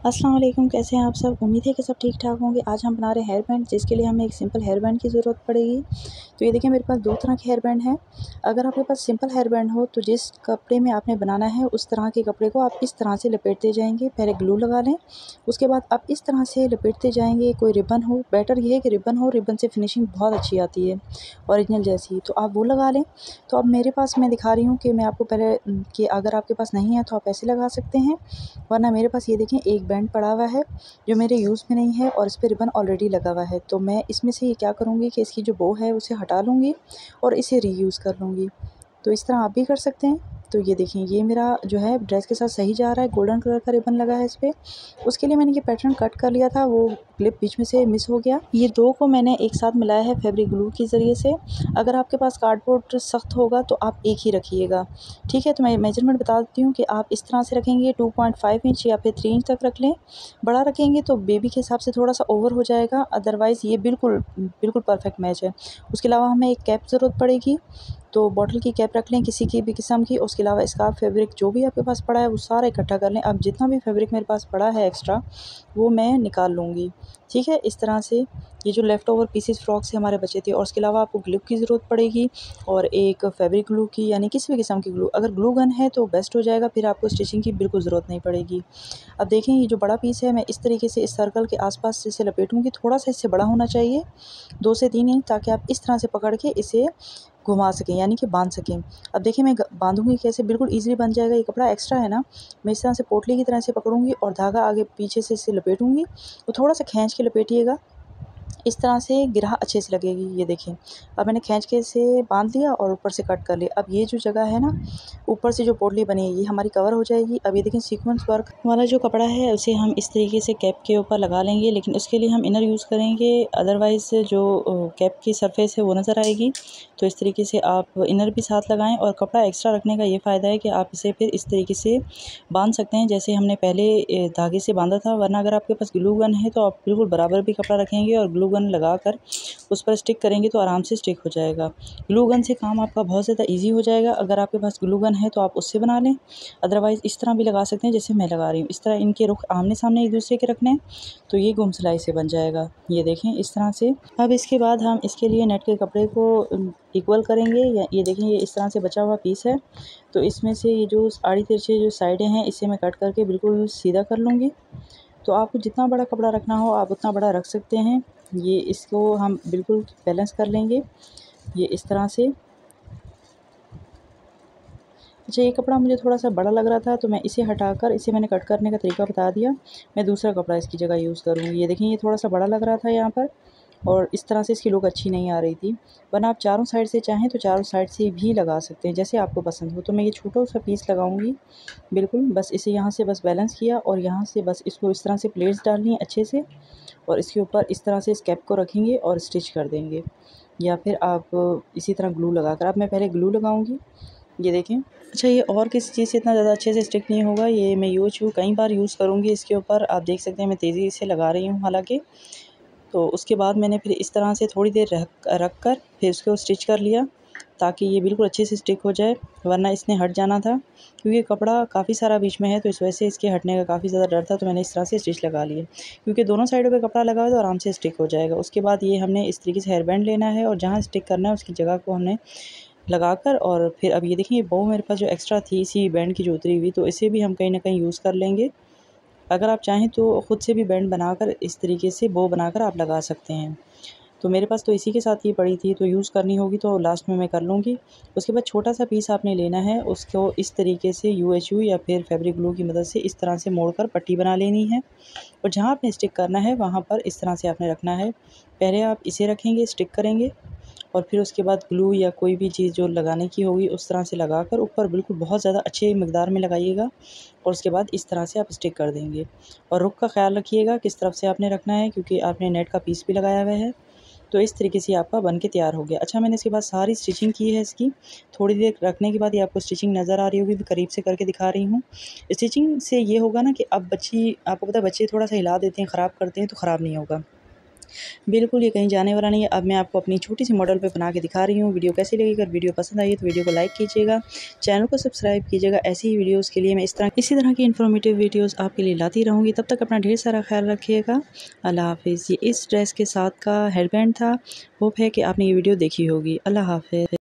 अस्सलाम वालेकुम, कैसे हैं आप सब। उम्मीद है कि सब ठीक ठाक होंगे। आज हम बना रहे हैं हेयर बैंड, जिसके लिए हमें एक सिंपल हेयर बैंड की ज़रूरत पड़ेगी। तो ये देखिए, मेरे पास दो तरह के हेयर बैंड हैं। अगर आपके पास सिंपल हेयर बैंड हो तो जिस कपड़े में आपने बनाना है उस तरह के कपड़े को आप इस तरह से लपेटते जाएंगे। पहले ग्लू लगा लें, उसके बाद आप इस तरह से लपेटते जाएंगे। कोई रिबन हो, बेटर ये है कि रिबन हो, रिबन से फिनिशिंग बहुत अच्छी आती है ओरिजिनल जैसी। तो आप वो लगा लें। तो अब मेरे पास मैं दिखा रही हूँ कि मैं आपको पहले कि अगर आपके पास नहीं है तो आप ऐसे लगा सकते हैं, वरना मेरे पास ये देखें एक बैंड पड़ा हुआ है जो मेरे यूज़ में नहीं है और इस पे रिबन ऑलरेडी लगा हुआ है। तो मैं इसमें से ये क्या करूँगी कि इसकी जो बो है उसे हटा लूँगी और इसे रीयूज़ कर लूँगी। तो इस तरह आप भी कर सकते हैं। तो ये देखें, ये मेरा जो है ड्रेस के साथ सही जा रहा है। गोल्डन कलर का रिबन लगा है इस पे। उसके लिए मैंने ये पैटर्न कट कर लिया था, वो क्लिप बीच में से मिस हो गया। ये दो को मैंने एक साथ मिलाया है फैब्रिक ग्लू के ज़रिए से। अगर आपके पास कार्डबोर्ड सख्त होगा तो आप एक ही रखिएगा, ठीक है। तो मैं मेजरमेंट बता देती हूँ कि आप इस तरह से रखेंगे 2.5 इंच या फिर 3 इंच तक रख लें। बड़ा रखेंगे तो बेबी के हिसाब से थोड़ा सा ओवर हो जाएगा, अदरवाइज़ ये बिल्कुल बिल्कुल परफेक्ट मैच है। उसके अलावा हमें एक कैप ज़रूरत पड़ेगी, तो बॉटल की कैप रख लें किसी की भी किस्म की। उसके अलावा स्कार्फ फैब्रिक जो भी आपके पास पड़ा है वो सारा इकट्ठा कर लें। अब जितना भी फैब्रिक मेरे पास पड़ा है एक्स्ट्रा, वो मैं निकाल लूँगी, ठीक है। इस तरह से ये जो लेफ़्ट ओवर पीसेस फ्रॉक से हमारे बचे थे। और उसके अलावा आपको ग्लू की ज़रूरत पड़ेगी और एक फैब्रिक ग्लू की, यानी किसी भी किस्म की ग्लू। अगर ग्लू गन है तो बेस्ट हो जाएगा, फिर आपको स्टिचिंग की बिल्कुल ज़रूरत नहीं पड़ेगी। अब देखें, ये जो बड़ा पीस है मैं इस तरीके से इस सर्कल के आसपास इसे लपेटूँगी। थोड़ा सा इससे बड़ा होना चाहिए, 2 से 3 इंच, ताकि आप इस तरह से पकड़ के इसे घुमा सकें, यानी कि बांध सकें। अब देखिए मैं बांधूँगी कैसे, बिल्कुल ईज़िली बन जाएगा। ये कपड़ा एक्स्ट्रा है ना, मैं इस तरह से पोटली की तरह से पकड़ूँगी और धागा आगे पीछे से इसे लपेटूँगी। तो थोड़ा सा खींच के लपेटिएगा, इस तरह से गिरहा अच्छे से लगेगी। ये देखिए, अब मैंने खींच के इसे बांध लिया और ऊपर से कट कर लिया। अब ये जो जगह है ना, ऊपर से जो पोटली बनी है ये हमारी कवर हो जाएगी। अब ये देखिए, सीक्वेंस वर्क वाला जो कपड़ा है उसे हम इस तरीके से कैप के ऊपर लगा लेंगे, लेकिन उसके लिए हम इनर यूज़ करेंगे, अदरवाइज़ जो कैप की सरफेस है वो नज़र आएगी। तो इस तरीके से आप इनर भी साथ लगाएं। और कपड़ा एक्स्ट्रा रखने का ये फ़ायदा है कि आप इसे फिर इस तरीके से बांध सकते हैं जैसे हमने पहले धागे से बांधा था। वरना अगर आपके पास ग्लू गन है तो आप बिल्कुल बराबर भी कपड़ा रखेंगे और ग्लू गन लगा कर उस पर स्टिक करेंगे तो आराम से स्टिक हो जाएगा। ग्लू गन से काम आपका बहुत ज़्यादा ईजी हो जाएगा। अगर आपके पास ग्लू गन है तो आप उससे बना लें, अदरवाइज़ इस तरह भी लगा सकते हैं जैसे मैं लगा रही हूँ। इस तरह इनके रुख आमने सामने एक दूसरे के रखने हैं तो ये गुम सिलाई से बन जाएगा। ये देखें इस तरह से। अब इसके बाद हम इसके लिए नेट के कपड़े को इक्वल करेंगे। या ये देखें, ये इस तरह से बचा हुआ पीस है, तो इसमें से ये जो आड़ी तिरछे जो साइडें हैं इसे मैं कट करके बिल्कुल सीधा कर लूँगी। तो आपको जितना बड़ा कपड़ा रखना हो आप उतना बड़ा रख सकते हैं। ये इसको हम बिल्कुल बैलेंस कर लेंगे, ये इस तरह से। अच्छा, ये कपड़ा मुझे थोड़ा सा बड़ा लग रहा था तो मैं इसे हटाकर, इसे मैंने कट करने का तरीका बता दिया, मैं दूसरा कपड़ा इसकी जगह यूज़ करूँगी। ये देखिए, ये थोड़ा सा बड़ा लग रहा था यहाँ पर और इस तरह से इसकी लुक अच्छी नहीं आ रही थी। वरना आप चारों साइड से चाहें तो चारों साइड से भी लगा सकते हैं, जैसे आपको पसंद हो। तो मैं ये छोटा सा पीस लगाऊंगी, बिल्कुल बस इसे यहाँ से बस बैलेंस किया और यहाँ से बस इसको इस तरह से प्लेट्स डालनी है अच्छे से, और इसके ऊपर इस तरह से इस कैप को रखेंगे और स्टिच कर देंगे। या फिर आप इसी तरह ग्लू लगाकर, अब मैं पहले ग्लू लगाऊंगी। ये देखें। अच्छा, ये और किसी चीज़ से इतना ज़्यादा अच्छे से स्टिक नहीं होगा, ये मैं कई बार यूज़ करूँगी इसके ऊपर। आप देख सकते हैं मैं तेज़ी से लगा रही हूँ हालांकि। तो उसके बाद मैंने फिर इस तरह से थोड़ी देर रख कर फिर उसको स्टिच कर लिया, ताकि ये बिल्कुल अच्छे से स्टिक हो जाए, वरना इसने हट जाना था। क्योंकि कपड़ा काफ़ी सारा बीच में है तो इस वजह से इसके हटने का काफ़ी ज़्यादा डर था, तो मैंने इस तरह से स्टिच लगा लिए। क्योंकि दोनों साइडों पे कपड़ा लगा हुआ है तो आराम से स्टिक हो जाएगा। उसके बाद ये हमने इस तरीके से हेयर बैंड लेना है और जहाँ स्टिक करना है उसकी जगह को हमने लगाकर, और फिर अब ये देखिए, ये बो मेरे पास जो एक्स्ट्रा थी इसी बैंड की जो उतरी हुई, तो इसे भी हम कहीं ना कहीं यूज़ कर लेंगे। अगर आप चाहें तो ख़ुद से भी बैंड बनाकर इस तरीके से बो बनाकर आप लगा सकते हैं। तो मेरे पास तो इसी के साथ ये पड़ी थी, तो यूज़ करनी होगी तो लास्ट में मैं कर लूँगी। उसके बाद छोटा सा पीस आपने लेना है, उसको इस तरीके से यूएचयू या फिर फैब्रिक ग्लू की मदद से इस तरह से मोड़कर पट्टी बना लेनी है, और जहाँ आपने स्टिक करना है वहाँ पर इस तरह से आपने रखना है। पहले आप इसे रखेंगे, स्टिक करेंगे, और फिर उसके बाद ग्लू या कोई भी चीज़ जो लगाने की होगी उस तरह से लगाकर ऊपर बिल्कुल बहुत ज़्यादा अच्छे मकदार में लगाइएगा, और उसके बाद इस तरह से आप स्टिक कर देंगे। और रुख का ख्याल रखिएगा किस तरफ से आपने रखना है, क्योंकि आपने नेट का पीस भी लगाया हुआ है। तो इस तरीके से आपका बन के तैयार हो गया। अच्छा, मैंने इसके बाद सारी स्टिचिंग की है इसकी। थोड़ी देर रखने के बाद ये आपको स्टिचिंग नज़र आ रही होगी, मैं करीब से करके दिखा रही हूँ। स्टिचिंग से ये होगा ना कि अब आपको पता है बच्चे थोड़ा सा हिला देते हैं, ख़राब करते हैं, तो ख़राब नहीं होगा। बिल्कुल ये कहीं जाने वाला नहीं है। अब मैं आपको अपनी छोटी सी मॉडल पे बना के दिखा रही हूँ। वीडियो कैसी लगी? अगर वीडियो पसंद आई तो वीडियो को लाइक कीजिएगा, चैनल को सब्सक्राइब कीजिएगा। ऐसी ही वीडियोज़ के लिए मैं इसी तरह की इन्फॉर्मेटिव वीडियोज़ आपके लिए लाती रहूँगी। तब तक अपना ढेर सारा ख्याल रखिएगा। अल्लाह हाफिज़। ये इस ड्रेस के साथ का हेयरबैंड था। होप है कि आपने ये वीडियो देखी होगी। अल्लाह हाफिज़।